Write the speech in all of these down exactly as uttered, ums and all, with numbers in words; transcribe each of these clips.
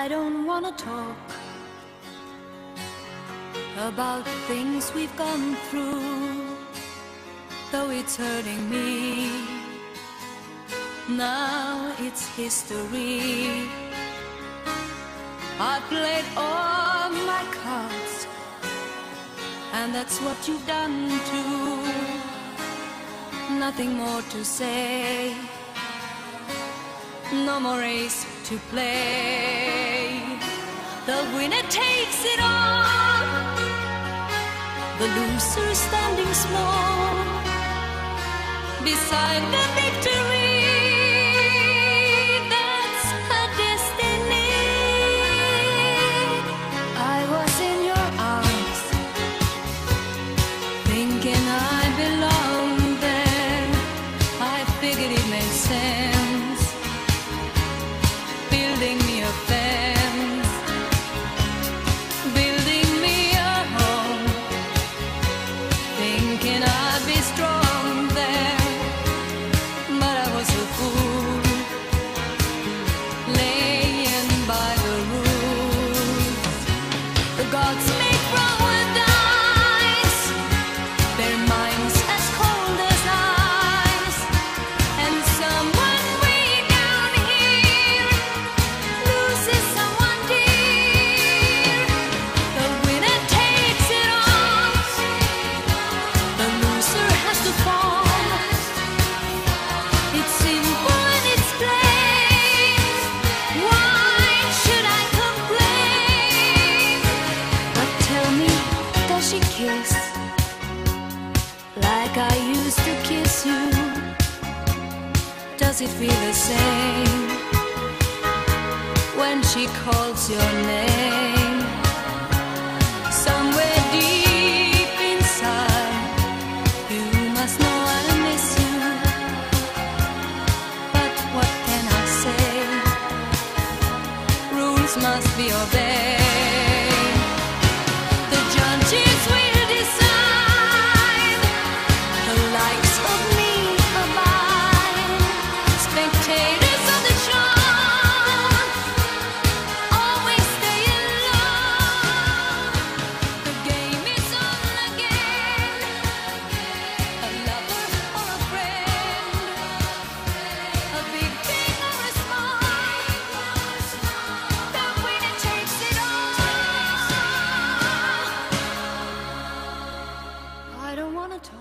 I don't wanna talk about things we've gone through, though it's hurting me. Now it's history. I played all my cards, and that's what you've done too. Nothing more to say, no more race to play. The winner takes it all, the loser standing small beside the victory. That's her destiny. I was in your arms, thinking I belonged there. I figured it made sense, building me a fence, building me a home, thinking I'd be strong there. But I was a fool, laying by the rules. The gods make from with ice, their minds as cold as ice, and someone way down here loses someone dear. The winner takes it all, the loser has to fall. It's simple and it's plain. Why should I complain? But tell me, does she kiss like I used to kiss you? Does it feel the same when she calls your name? Somewhere deep inside, you must know I miss you. But what can I say? Rules must be obeyed. The judges will decide, the likes of me abide. Spectators of the show always stay alone. The game is on again, a lover or a friend, a big thing or a small, the winner takes it all. I don't wanna talk.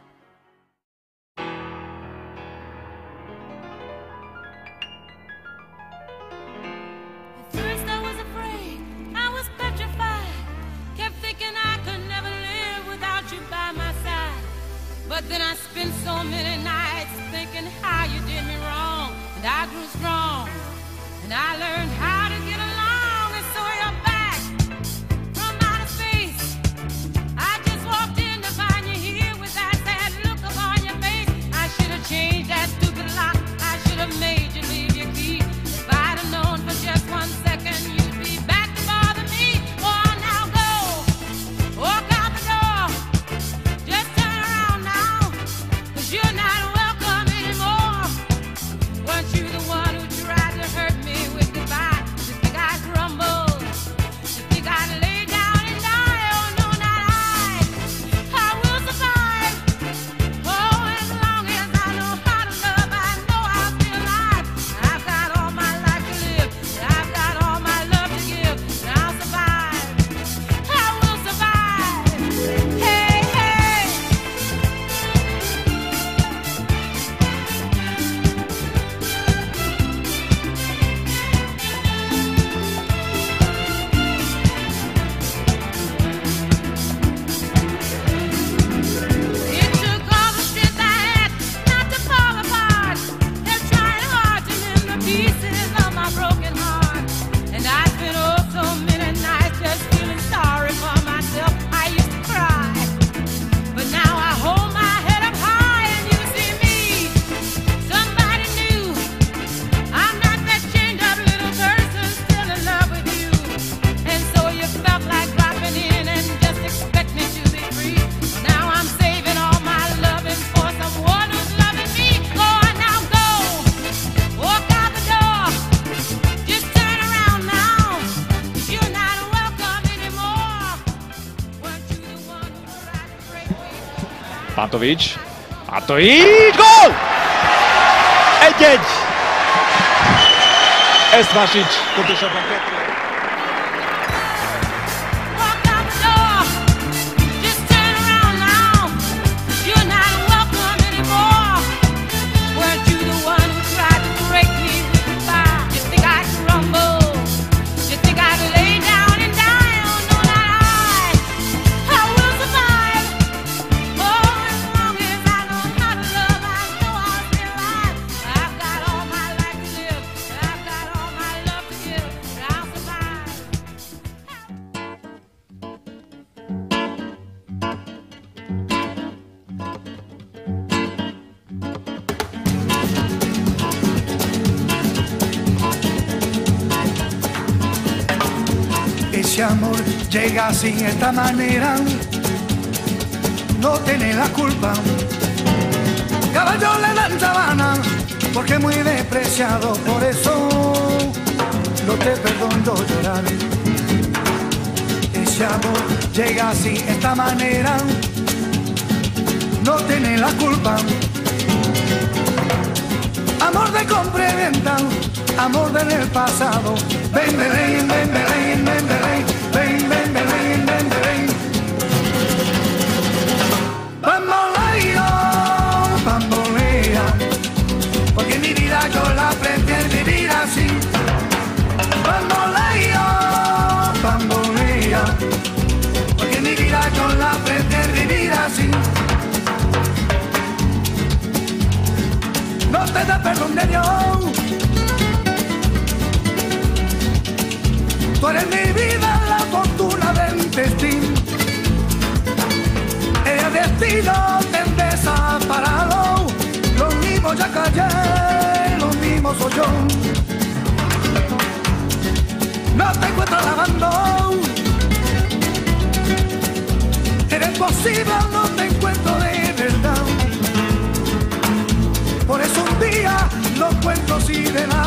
At first I was afraid, I was petrified, kept thinking I could never live without you by my side. But then I spent so many nights thinking how you did me wrong, and I grew strong, and I learned how to get along. And so you're back from outer space. I just walked in to find you here with that sad look upon your face. I should have changed that stupid lock, I should have made you leave your key. If I'd have known for just one second you'd be back to bother me. Oh, now go, walk out the door, just turn around now, 'cause you're not welcome anymore. Weren't you the one who tried to hurt me with goodbye? Matovič. Matovič! Gól! Egy-egy! Eszmásics, pontosabban kettő. Ese amor llega así, de esta manera, no tiene la culpa. Caballo le dan sabana, porque es muy despreciado, por eso no te perdono llorar. Ese amor llega así, de esta manera, no tiene la culpa. Amor de compra y venta, amor del pasado. Ven, ven, ven, ven, ven, ven, ven, ven, ven, ven, ven, ven. Bamboleo, bambolea, porque mi vida yo la prefiero vivir así. Bamboleo, bambolea, porque mi vida yo la prefiero vivir así. No te da perdón de Dios. Tú eres mi vida, la fortuna del destino. El destino te desaparado. Lo mismo ya callé, lo mismo soy yo. No te encuentro lavando. Eres posible, no te encuentro de verdad. Por eso un día los cuentos y de la